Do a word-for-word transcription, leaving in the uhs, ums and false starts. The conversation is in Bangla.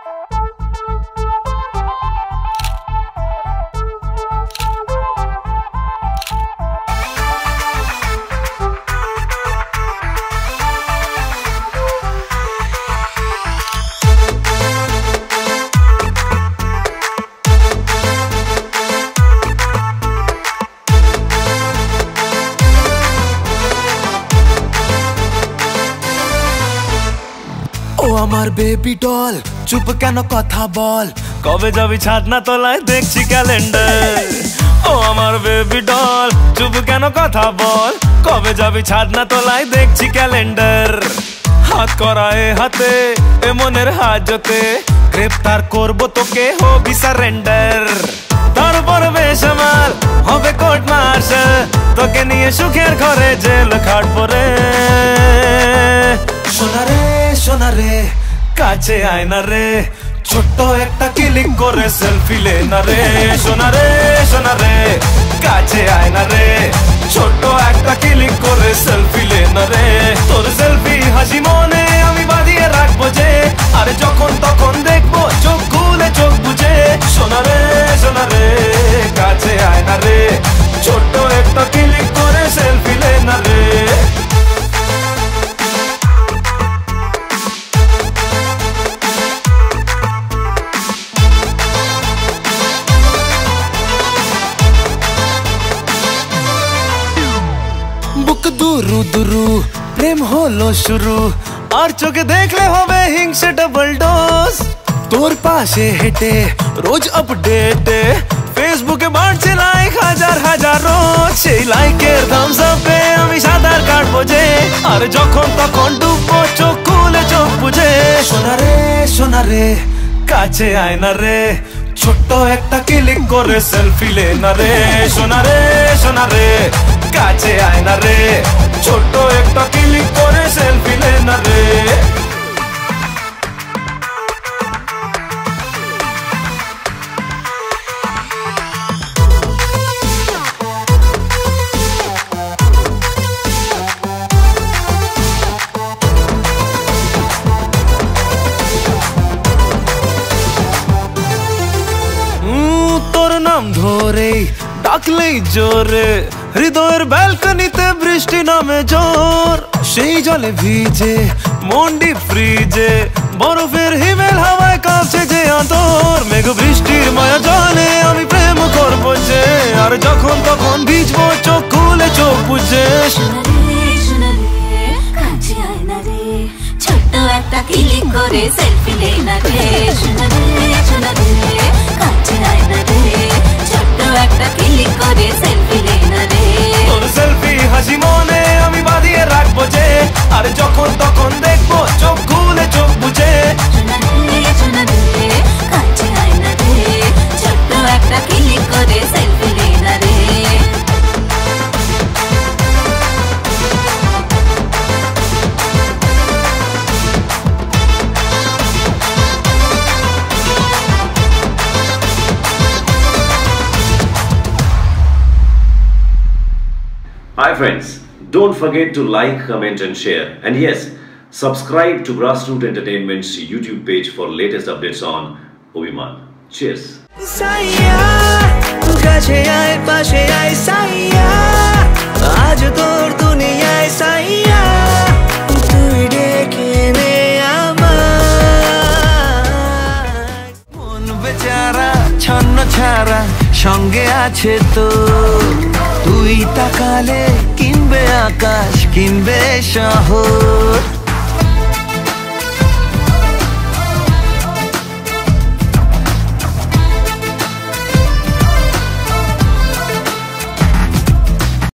আমার বেবি ডল চুপ কেন কথা বল কবে যাবি ছাদনা তলায় দেখছি ক্যালেন্ডার ও আমার বেবি ডল চুপ কেন কথা বল কবে যাবি ছাদনা তলায় দেখছি ক্যালেন্ডার হাত করায় হাতে এ মনের হাজতে গ্রেফতার করব তোকে হবি সারেন্ডার তারপর বেসামাল হবে কোর্ট মার্শাল তোকে নিয়ে সুখের ঘরে জেল খাটবো রে সোনারে সোনারে কাছে আয় না রে ছোট্ট একটা ক্লিক করে সেলফি লে না রে সোনারে সোনারে কাছে আয় না রে ছোট্ট একটা ক্লিক করে সেলফি লে না রে তোর সেলফি হাসি মনে আমি বাঁধিয়ে রাখবো যে আর যখন তখন দেখবো চোখ খুলে চোখ বুঝে সোনারে সোনারে কাছে আয় না রে ছোট্ট একটা ক্লিক করে সেলফি লে না রে দুরু দুরু প্রেম হলো শুরু আর চোখে দেখলে হবে হিংসে ডাবল ডোজ তোর পাশে হেঁটে রোজ আপডেটে ফেসবুকে বাড়ছে লাইক হাজার হাজার রোজ সেই লাইকের থামস আপে আমি সাঁতার কাটবো যে আর যখন তখন ডুববো চোখ খুলে চোখ বুঝে সোনারে সোনারে কাছে আয় না রে ছোট্ট একটা ক্লিক করে সেলফি লে না রে সোনারে সোনারে কাছে আয় না রে ছোট্ট একটা ক্লিক করে সেলফি লে না রে তোর নাম ধরে ডাকলেই জোরে হৃদয়ের ব্যালকনিতে বৃষ্টি নামে জোর সেই জলে ভিজে মন্ডি ফ্রিজে বরফের হিমেল হাওয়ায় কাঁপছে যে আতর মেঘ বৃষ্টির মায়া জলে আমি প্রেম করবো যে আর যখন তখন ভিজবো চোখ খুলে চোখ বুঝে ছোট্ট একটা ক্লিক করে সেলফি লে না রে সোনারে সোনারে কাছে আয় না রে ছোট্ট একটা ক্লিক করে সেলফি লে না রে তোর সেলফি হাসি মনে আমি বাঁধিয়ে রাখবো যে আর যখন তখন দেখবো চোখ খুলে চোখ বুঝে সোনারে সোনারে কাছে আয় না রে ছোট্ট একটা ক্লিক করে সেলফি লে না রে Hi friends, don't forget to like, comment and share, and yes, subscribe to Grassroot Entertainment's YouTube page for latest updates on Obiman. Cheers! সঙ্গে আছে তো তুই তাকালে কিনবে আকাশ কিনবে শহর